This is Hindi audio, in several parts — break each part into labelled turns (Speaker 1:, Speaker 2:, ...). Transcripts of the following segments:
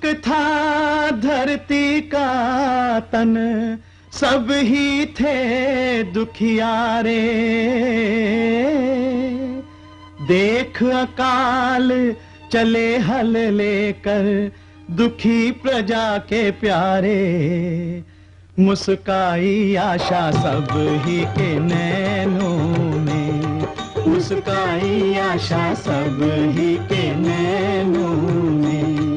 Speaker 1: था धरती का तन, सब ही थे दुखियारे। देख अकाल चले हल लेकर, दुखी प्रजा के प्यारे। मुस्काई आशा सब ही के नैनों में, मुस्काई आशा सब ही के नैनों में।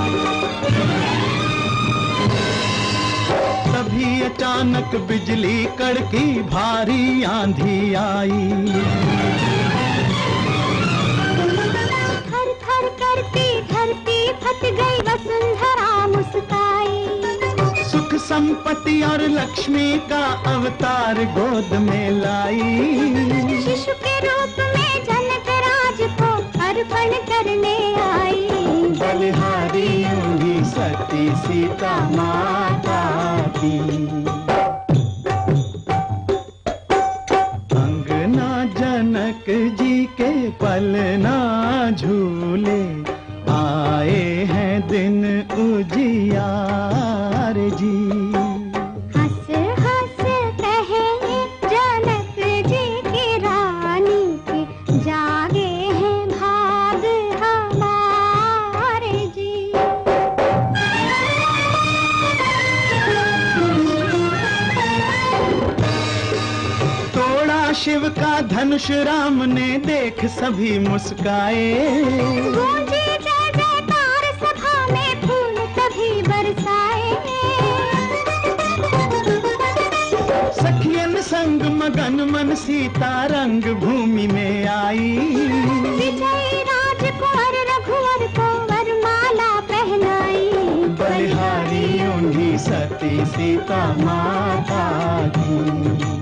Speaker 1: तभी अचानक बिजली कड़की, भारी आंधी आई।
Speaker 2: थर थर करती धरती फट गई, वसुंधरा मुस्काई।
Speaker 1: सुख संपत्ति और लक्ष्मी का अवतार गोद में लाई।
Speaker 2: शिशु के रूप में जनक राज को अर्पण करने आई।
Speaker 1: बलिहारी हुई सती सीता माता की। अंगना जनक जी के पलना झूले, आए हैं दिन उजियार जी।
Speaker 2: हंस हंस कहे जनक जी की रानी के, जागे हैं भाग हमारे जी।
Speaker 1: तोड़ा शिव का धनुष राम ने, देख सभी मुस्काए।
Speaker 2: गूंजी जय जयकार सभा में, फूल तभी बरसाए।
Speaker 1: सखियन संग मगन मन, सीता रंग भूमि में आई।
Speaker 2: विजयी राजकुंवर रघुवर को वरमाला पहनाई।
Speaker 1: बलिहारी उन्हीं सती सीता माता की।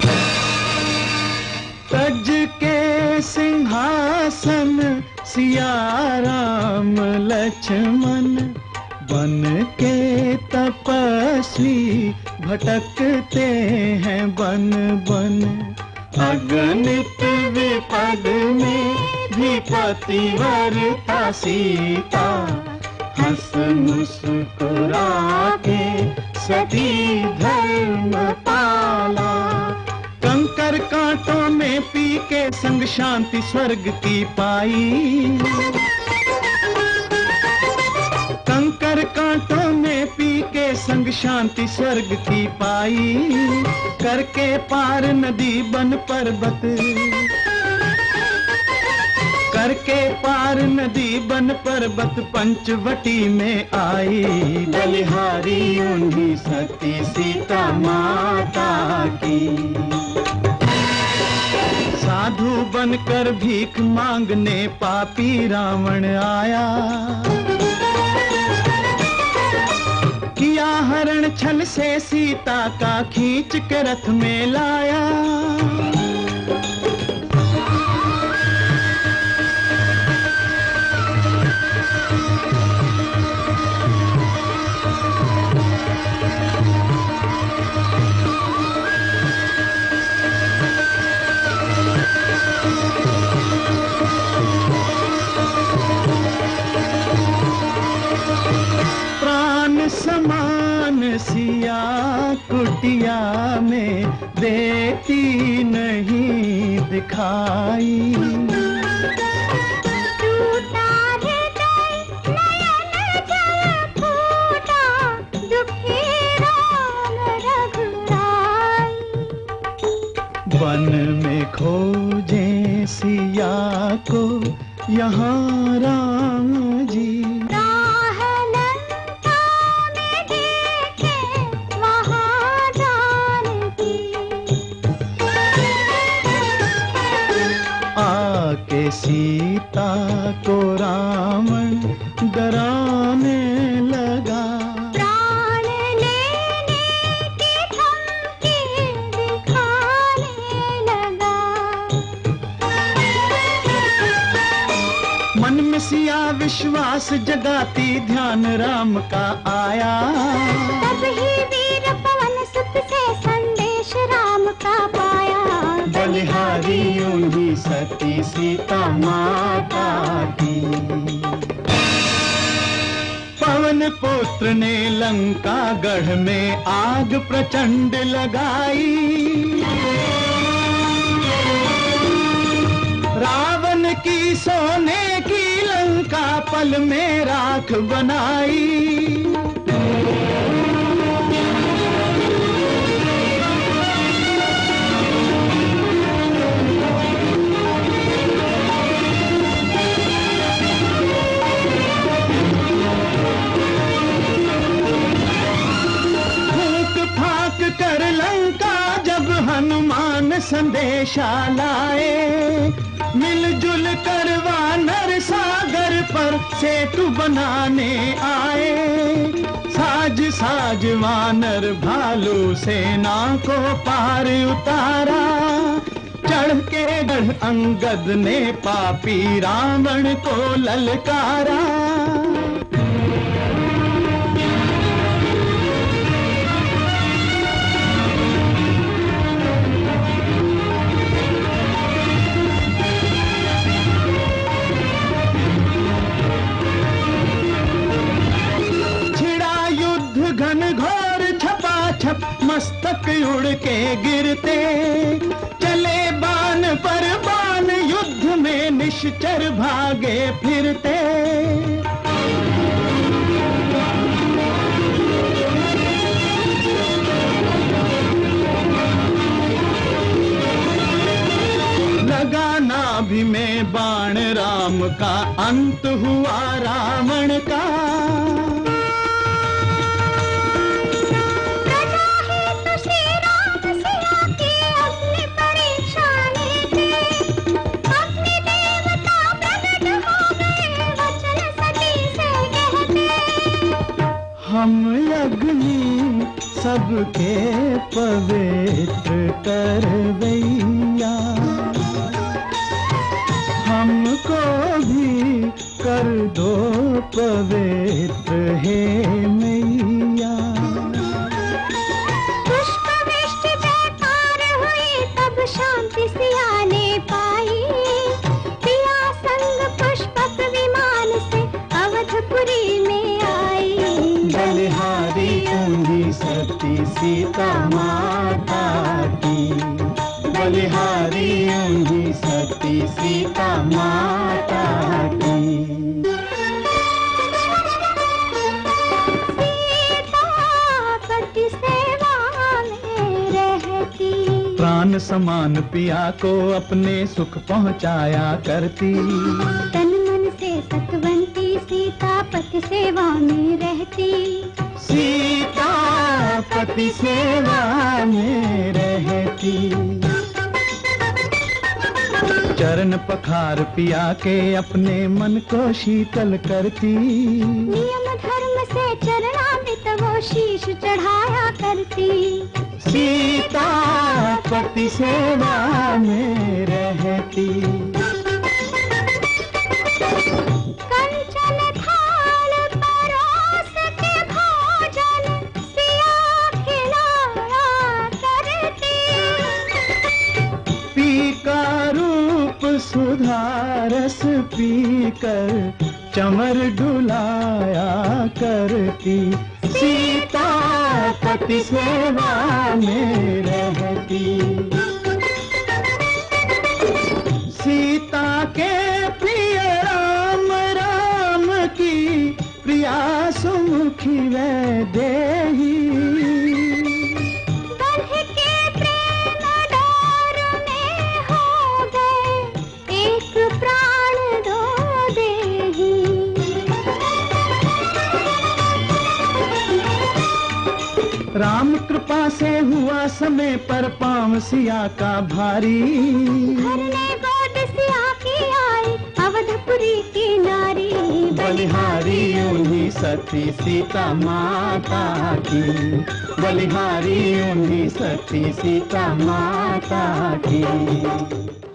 Speaker 1: तज के सिंहासन सिया राम लक्ष्मण, बन के तपस्वी भटकते हैं बन बन। अगणित विपद में भी पतिव्रता सीता, हंस मुस्कुरा के सती धर्म पाला। कंकर कांटों में पी के संग शांति स्वर्ग की पाई। कंकर कांटों में पी के संग शांति स्वर्ग की पाई। करके पार नदी बन पर्वत, करके पार नदी बन पर्वत, पंचवटी में आई। बलिहारी उन्हीं सती सीता माता की। साधु बनकर भीख मांगने पापी रावण आया। किया हरण छल से सीता का, खींच के रथ में लाया। समान सिया कुटिया में, देती नहीं दिखाई।
Speaker 2: टूटा हृदय नयन जल फूटा, दुखी राम रघुराई।
Speaker 1: वन में खोजे सिया को, यहाँ राम जी। सीता को रावण डराने लगा।
Speaker 2: प्राण लेने की धमकी दिखाने लगा।
Speaker 1: मन में सिया विश्वास जगाती, ध्यान राम का आया।
Speaker 2: तब ही वीर पवन सुत से संदेश राम का पाया।
Speaker 1: बलिहारी उन्हीं सती सीता माता की। पवन रावण पुत्र ने लंका गढ़ में आग प्रचंड लगाई। रावण की सोने की लंका पल में राख बनाई। कर लंका जब हनुमान संदेशा लाए, मिलजुल कर वानर सागर पर सेतु बनाने आए। साज साज वानर भालू सेना को पार उतारा, चढ़ के गढ़ अंगद ने पापी रावण को ललकारा। घनघोर छपाछप मस्तक उड़ के गिरते, चले बाण पर बाण युद्ध में निश्चर भागे फिरते। लगा नाभि में बाण राम का, अंत हुआ रावण का। हम अग्नि सबके पवित्र करवैया, हमको भी कर दो पवित्र हे मैया।
Speaker 2: पुष्पवृष्टि जयकार हुई तब शांति सिया ने पाई। पिया संग पुष्पक विमान से अवधपुरी में आई।
Speaker 1: बलिहारी उन्हीं सती सीता माता की, बलिहारी उन्हीं सती सीता माता की।
Speaker 2: सीता पति सेवा में रहती,
Speaker 1: प्राण समान पिया को अपने सुख पहुँचाया करती।
Speaker 2: तन मन से सतवंती सीता पति सेवा में रहती।
Speaker 1: सीता पति सेवा में रहती। चरण पखार पिया के अपने मन को शीतल करती।
Speaker 2: नियम धर्म से चरणामृत वो शीश चढ़ाया करती।
Speaker 1: सीता पति सेवा में रहती।
Speaker 2: कंचन थाल परोस के भोजन सिया खिलाया करती।
Speaker 1: पी का रूप सुधारस पीकर चमर डुलाया करती। सीता पति सेवा में रहती। सीता के प्रिय राम राम की प्रिया सुमुखी वैदेही।
Speaker 2: बंध के प्रेम डोर में हो गए एक प्राण दो देही।
Speaker 1: राम कृपा से हुआ समय पर पाँव सिया का भारी।
Speaker 2: भरने गोद सिया की आई अवधपुरी की नारी।
Speaker 1: बलिहारी उन्हीं सती सीता माता की, बलिहारी उन्हीं सती सीता माता की।